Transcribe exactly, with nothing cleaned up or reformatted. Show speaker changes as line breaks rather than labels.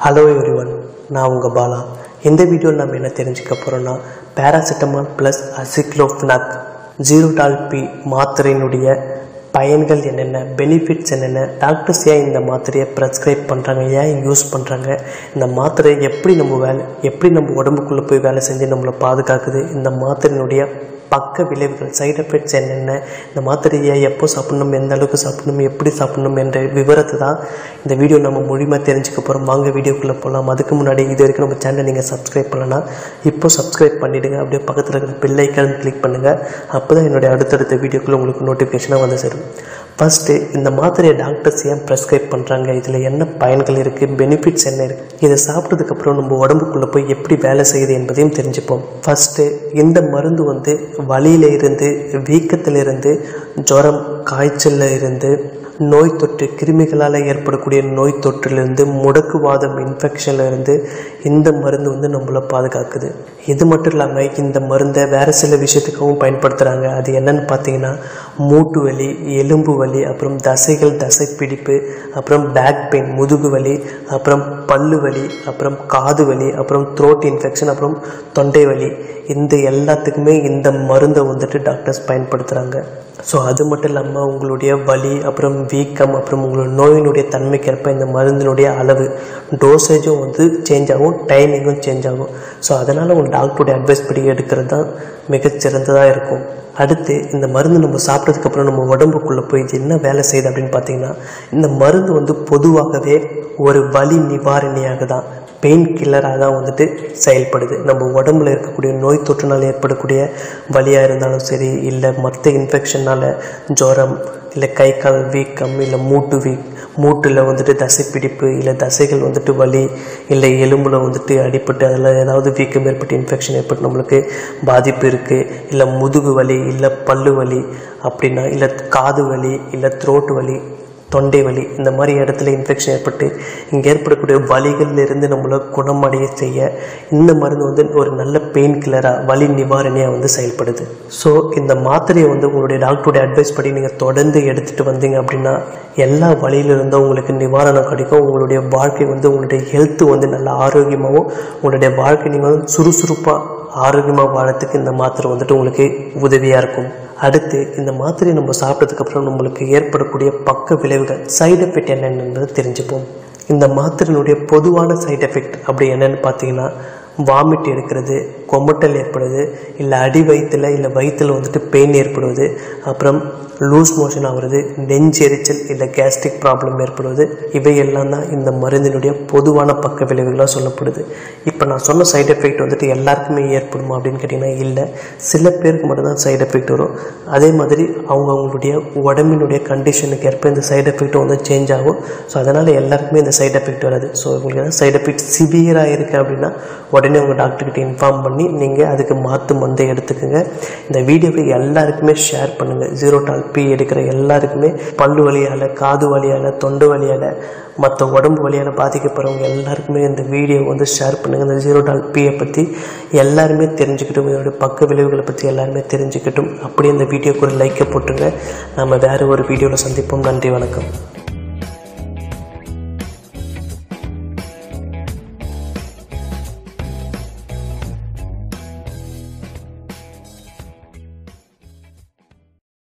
Hello everyone, நான் உங்கள் பாலா. இந்த வீடியோவில் நம்ம என்ன தெரிஞ்சுக்க போகிறோன்னா, paracetamol plus aceclofenac Zerodol P மாத்திரையினுடைய பயன்கள் என்னென்ன, பெனிஃபிட்ஸ் என்னென்ன, டாக்டர்ஸ் ஏன் இந்த மாத்திரையை ப்ரெஸ்கிரைப் பண்ணுறாங்க, ஏன் யூஸ் பண்ணுறாங்க, இந்த மாத்திரை எப்படி நம்ம வேலை எப்படி நம்ம உடம்புக்குள்ளே போய் வேலை செஞ்சு நம்மளை பாதுகாக்குது, இந்த மாத்திரையினுடைய பக்க விளைவுகள், சைடு எஃபெக்ட்ஸ் என்னென்ன, இந்த மாத்திரையை எப்போ சாப்பிடணும், எந்த அளவுக்கு சாப்பிடணும், எப்படி சாப்பிடணும் என்ற விவரத்தை தான் இந்த வீடியோ நம்ம முழுமையாக தெரிஞ்சுக்க போகிறோம். வாங்க வீடியோக்குள்ளே போகலாம். அதுக்கு முன்னாடி இது வரைக்கும் நம்ம சேனலை நீங்கள் சப்ஸ்கிரைப் பண்ணலாம், இப்போ சப்ஸ்கிரைப் பண்ணிவிடுங்க. அப்படியே பக்கத்தில் இருக்கிற பெல் ஐக்கான் கிளிக் பண்ணுங்கள். அப்போ தான் என்னுடைய அடுத்தடுத்த வீடியோக்குள்ளே உங்களுக்கு நோட்டிஃபிகேஷனாக வந்து சேரும். ஃபஸ்ட்டு, இந்த மாத்திரையை டாக்டர்ஸ் ஏன் ப்ரெஸ்கிரைப் பண்ணுறாங்க, இதில் என்ன பயன்கள் இருக்குது, பெனிஃபிட்ஸ் என்ன இருக்குது, இதை சாப்பிட்டதுக்கப்புறம் நம்ம உடம்புக்குள்ளே போய் எப்படி வேலை செய்யுது என்பதையும் தெரிஞ்சுப்போம். ஃபஸ்ட்டு, இந்த மருந்து வந்து வலியில் இருந்து, வீக்கத்திலிருந்து, ஜுரம், காய்ச்சலில் இருந்து, நோய் தொற்று, கிருமிகளால் ஏற்படக்கூடிய நோய் தொற்றிலிருந்து, முடக்குவாதம், இன்ஃபெக்ஷனில் இருந்து இந்த மருந்து வந்து நம்மளை பாதுகாக்குது. இது மட்டும் இல்லாமல் இந்த மருந்தை வேறு சில விஷயத்துக்காகவும் பயன்படுத்துகிறாங்க. அது என்னன்னு பார்த்தீங்கன்னா, மூட்டு வலி, எலும்பு வலி, அப்புறம் தசைகள் தசை பிடிப்பு, அப்புறம் பேக் பெயின், முதுகு வலி, அப்புறம் பல்லு வலி, அப்புறம் காது வலி, அப்புறம் த்ரோட் இன்ஃபெக்ஷன், அப்புறம் தொண்டை வலி, இந்த எல்லாத்துக்குமே இந்த மருந்தை வந்துட்டு டாக்டர்ஸ் பயன்படுத்துகிறாங்க. ஸோ அது மட்டும் இல்லாமல் உங்களுடைய வலி, அப்புறம் வீக்கம், அப்புறம் உங்களோட நோயினுடைய தன்மைக்கேற்ப இந்த மருந்தினுடைய அளவு, டோசேஜும் வந்து சேஞ்ச் ஆகும், டைமிங்கும் சேஞ்ச் ஆகும். ஸோ அதனால் உங்கள் டாக்டருடைய அட்வைஸ் படி எடுக்கிறது தான் மிகச்சிறந்ததாக இருக்கும். அடுத்து, இந்த மருந்து நம்ம சாப்பிட்டதுக்கப்புறம் நம்ம உடம்புக்குள்ளே போய் இது என்ன வேலை செய்யுது அப்படின்னு பார்த்தீங்கன்னா, இந்த மருந்து வந்து பொதுவாகவே ஒரு வலி நிவாரணியாக தான், பெயின் கில்லராக தான் வந்துட்டு செயல்படுது. நம்ம உடம்புல இருக்கக்கூடிய நோய் தொற்றுனால் ஏற்படக்கூடிய வலியாக இருந்தாலும் சரி, இல்லை மற்ற இன்ஃபெக்ஷனால் ஜுரம், இல்லை கை கால் வீக்கம், இல்லை மூட்டு வீக் மூட்டில் வந்துட்டு தசை பிடிப்பு, இல்லை தசைகள் வந்துட்டு வலி, இல்லை எலும்பில் வந்துட்டு அடிப்பட்டு அதில் ஏதாவது வீக்கம் ஏற்பட்டு இன்ஃபெக்ஷன் ஏற்பட்டு நம்மளுக்கு பாதிப்பு இருக்குது, இல்லை முதுகு வலி, இல்லை பல்லு வலி அப்படின்னா, இல்லை காது வலி, இல்லை த்ரோட் வலி, தொண்டை வலி, இந்த மாதிரி இடத்துல இன்ஃபெக்ஷன் ஏற்பட்டு இங்கே ஏற்படக்கூடிய வலிகளிலிருந்து நம்மளை குணமடைய செய்ய இந்த மருந்து வந்து ஒரு நல்ல பெயின் கில்லராக, வலி நிவாரணியாக வந்து செயல்படுது. ஸோ இந்த மாத்திரையை வந்து உங்களுடைய டாக்டருடைய அட்வைஸ் படி நீங்கள் தொடர்ந்து எடுத்துகிட்டு வந்தீங்க அப்படின்னா எல்லா வலியிலிருந்தும் உங்களுக்கு நிவாரணம் கிடைக்கும். உங்களுடைய வாழ்க்கை வந்து உங்களுடைய ஹெல்த்து வந்து நல்ல ஆரோக்கியமாகவும், உங்களுடைய வாழ்க்கை நீங்கள் வந்து சுறுசுறுப்பாக ஆரோக்கியமாக வாழறதுக்கு இந்த மாத்திரை வந்துட்டு உங்களுக்கு உதவியாக இருக்கும். அடுத்து, இந்த மாத்திரையை நம்ம சாப்பிட்டதுக்கப்புறம் நம்மளுக்கு ஏற்படக்கூடிய பக்க விளைவுகள், சைடு எஃபெக்ட் என்னென்னு என்பதை தெரிஞ்சுப்போம். இந்த மாத்திரையினுடைய பொதுவான சைடு எஃபெக்ட் அப்படி என்னென்னு பார்த்தீங்கன்னா, வாமிட் எடுக்கிறது, கொமட்டல் ஏற்படுது, இல்லை அடி வயிற்றில் இல்லை வயிற்றில் வந்துட்டு பெயின் ஏற்படுவது, அப்புறம் லூஸ் மோஷன் ஆகிறது, நெஞ்செரிச்சல் இல்லை கேஸ்ட்ரிக் ப்ராப்ளம் ஏற்படுவது, இவையெல்லாம் தான் இந்த மருந்தினுடைய பொதுவான பக்க விளைவுகளாக சொல்லப்படுது. இப்போ நான் சொன்ன சைடு எஃபெக்ட் வந்துட்டு எல்லாருக்குமே ஏற்படுமா அப்படின்னு கேட்டிங்கன்னா இல்லை, சில பேருக்கு மட்டும்தான் சைடு எஃபெக்ட் வரும். அதே மாதிரி அவங்க அவங்களுடைய உடம்பினுடைய கண்டிஷனுக்கு ஏற்ப இந்த சைடு எஃபெக்ட்டும் வந்து சேஞ்ச் ஆகும். ஸோ அதனால் எல்லாருக்குமே இந்த சைடு எஃபெக்ட் வராது. ஸோ உங்களுக்கு ஏதாவது சைடு எஃபெக்ட் சிவியராக இருக்குது அப்படின்னா உடனே உங்கள் டாக்டர்கிட்ட இன்ஃபார்ம் பண்ணி நீங்கள் அதுக்கு மாற்று மருந்தை எடுத்துக்கோங்க. இந்த வீடியோவை எல்லாருக்குமே ஷேர் பண்ணுங்கள். ஜீரோடால் பி எடுக்கிற எல்லாருக்குமே, பல்லு வலியால், காது வலியால், தொண்டை வலியால், மற்ற உடம்பு வலியால் பாதிக்கப்படுறவங்க எல்லாருக்குமே இந்த வீடியோ வந்து ஷேர் பண்ணுங்கள். இந்த ஜீரோடால் பியை பற்றி எல்லாருமே தெரிஞ்சுக்கிட்டும், இதோடைய பக்க விளைவுகளை பற்றி எல்லாருமே தெரிஞ்சுக்கிட்டும். அப்படியே இந்த வீடியோக்கு ஒரு லைக்கை போட்டுருங்க. நம்ம வேறு ஒரு வீடியோவில் சந்திப்போம். நன்றி, வணக்கம்.